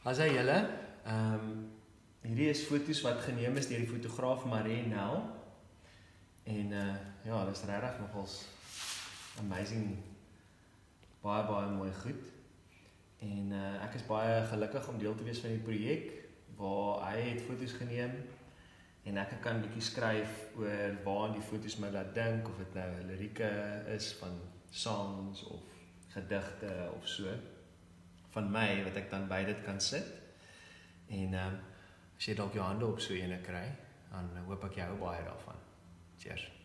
As hy julle, hierdie is foto's wat geneem is deur die fotograaf Marie Nel. En ja, dit is regtig nogals amazing, baie mooi goed. En ek is baie gelukkig om deel te wees van die projek, waar hy het foto's geneem, en ek kan 'n bietjie skryf oor waar die foto's my laat dink, of dit nou lirieke is van songs of gedigte of so, van my, wat ek dan by dit kan sit. En as jy dalk jou hande op so ene kry, dan hoop ek jy hou baie daarvan. Cheers.